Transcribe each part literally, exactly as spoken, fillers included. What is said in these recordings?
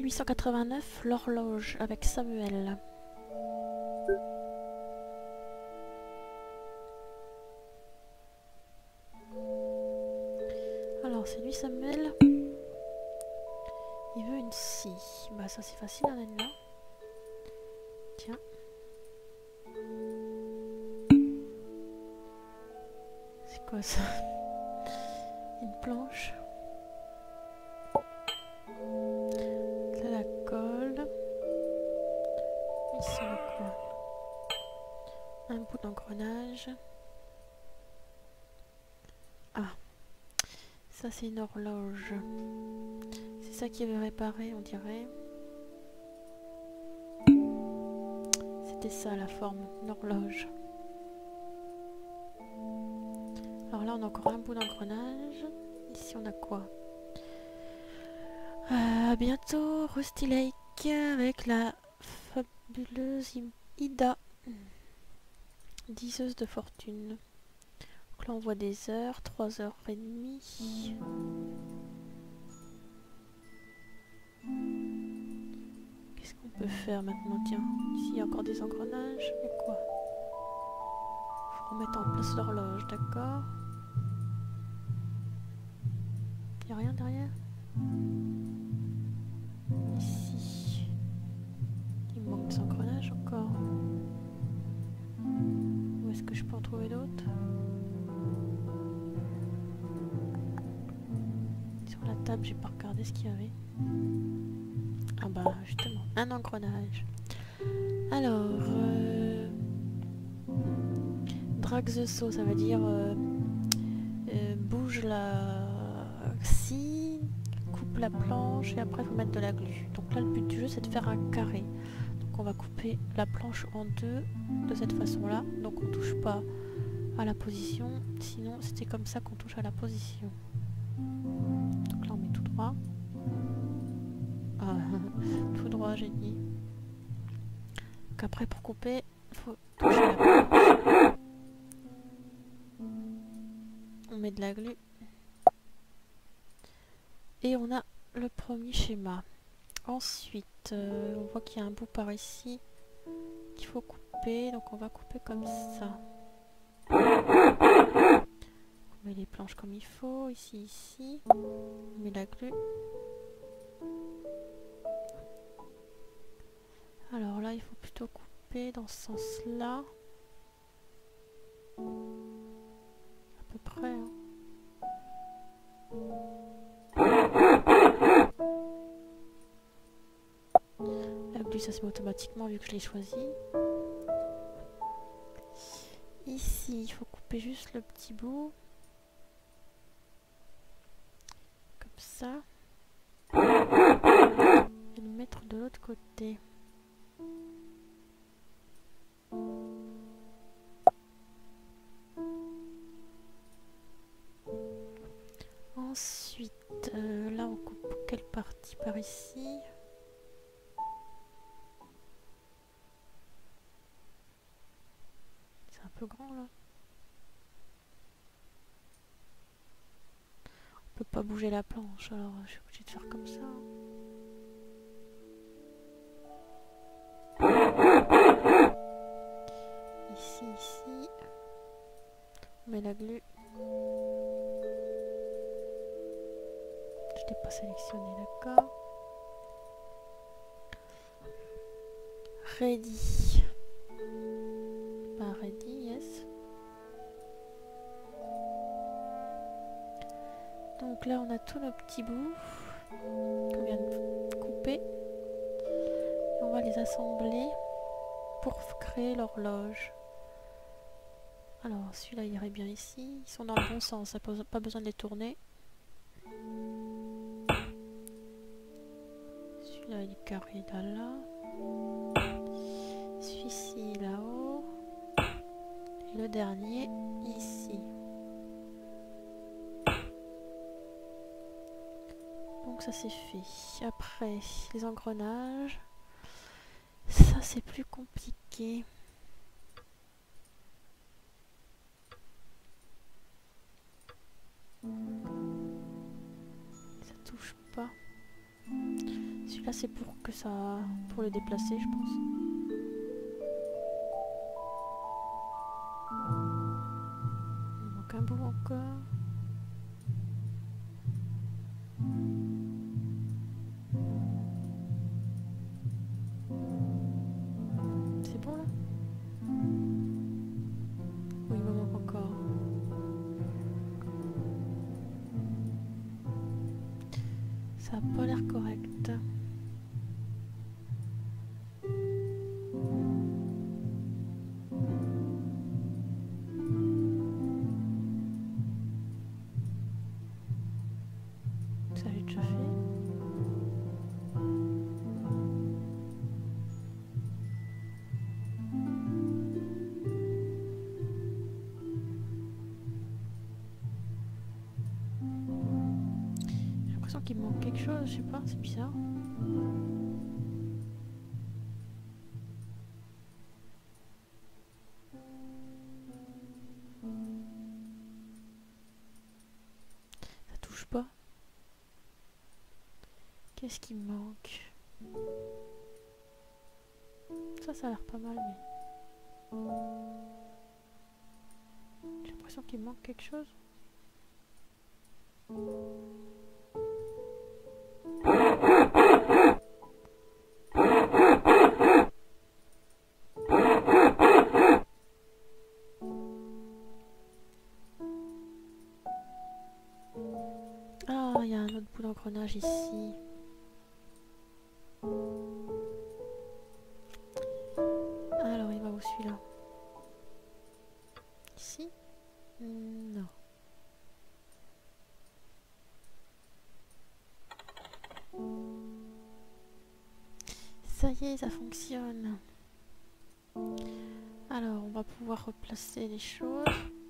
huit cent quatre-vingt-neuf, l'horloge avec Samuel. Alors c'est lui Samuel. Il veut une scie. Bah ça c'est facile, hein, là. Tiens. C'est quoi ça? Une planche. Là la colle. Ici on a quoi? Un bout d'engrenage. Ah. Ça c'est une horloge. C'est ça qui veut réparer, on dirait. C'était ça la forme, une horloge. Alors là on a encore un bout d'engrenage. Ici on a quoi? euh, Bientôt Rusty Lake avec la fabuleuse Ida, diseuse de fortune. Donc là on voit des heures, trois heures et demie. Qu'est-ce qu'on peut faire maintenant? Tiens, ici il y a encore des engrenages. Mais quoi? Faut remettre en place l'horloge, d'accord? Il n'y a rien derrière? Ici. Il me manque des engrenages encore. Où est-ce que je peux en trouver d'autres? Sur la table, j'ai pas regardé ce qu'il y avait. Ah bah justement, un engrenage. Alors, euh, drag the saw, ça veut dire euh, euh, bouge la scie, coupe la planche et après il faut mettre de la glu. Donc là le but du jeu c'est de faire un carré. Donc on va couper la planche en deux de cette façon là. Donc on touche pas à la position, sinon c'était comme ça qu'on touche à la position. Donc là on met tout droit. Ah, tout droit j'ai dit. Donc après pour couper, il faut toucher la planche. On met de la glu. Et on a le premier schéma. Ensuite, euh, on voit qu'il y a un bout par ici qu'il faut couper. Donc on va couper comme ça. On met les planches comme il faut. Ici, ici. On met la glu. Alors là, il faut plutôt couper dans ce sens-là. À peu près. Hein. La glu, ça se met automatiquement vu que je l'ai choisi. Ici, il faut couper juste le petit bout. Comme ça. Et le mettre de l'autre côté. Ensuite, euh, là on coupe quelle partie par ici? C'est un peu grand là. On peut pas bouger la planche, alors je suis obligée de faire comme ça. Ici, ici. On met la glu. Je l'ai pas sélectionné, d'accord. Ready. Pas ready, yes. Donc là on a tous nos petits bouts qu'on vient de couper. Et on va les assembler pour créer l'horloge. Alors celui-là il irait bien ici. Ils sont dans le bon sens, ça n'a pas besoin de les tourner. Celui-là il est carré là là. Celui-ci là-haut. Et le dernier ici. Donc ça c'est fait. Après les engrenages. Ça c'est plus compliqué. Ça touche pas. Celui-là Là c'est pour que ça... pour le déplacer je pense. Il manque un bout encore. C'est bon là? Oui, il me manque encore. Ça a pas l'air correct. Ça j'ai déjà fait. J'ai l'impression qu'il me manque quelque chose, je sais pas, c'est bizarre. Ça touche pas. Qu'est-ce qui me manque? Ça, ça a l'air pas mal, mais... J'ai l'impression qu'il me manque quelque chose. Ah, il y a un autre bout d'engrenage ici. Alors, il va où celui-là? Ici? Non. Ça y est, ça fonctionne. Alors, on va pouvoir replacer les choses.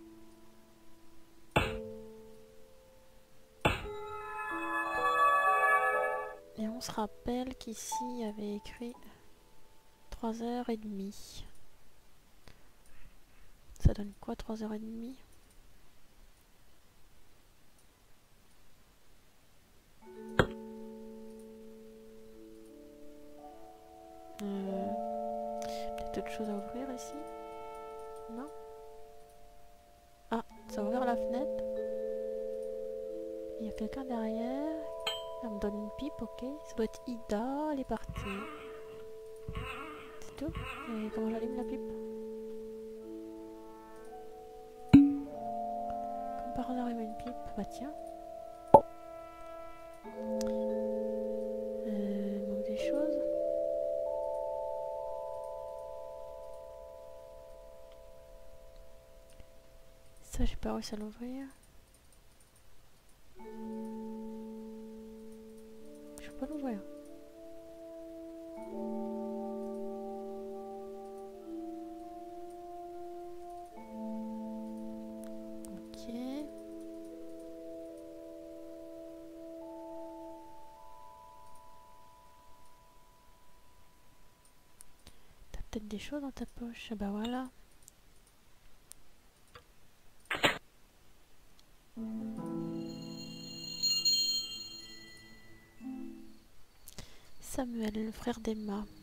Et on se rappelle qu'ici, il y avait écrit trois heures trente. Ça donne quoi, trois heures trente? Euh, Peut-être autre chose à ouvrir ici? Non? Ah, ça a ouvert la fenêtre. Il y a quelqu'un derrière. Elle me donne une pipe, ok. Ça doit être Ida, elle est partie. C'est tout? Et comment j'allume la pipe? Comme par hasard, il y a une pipe. Bah tiens. Euh, il manque des choses. Ça, j'ai pas réussi à l'ouvrir. Je peux pas l'ouvrir. Ok. T'as peut-être des choses dans ta poche. Ah bah voilà. Samuel, le frère d'Emma.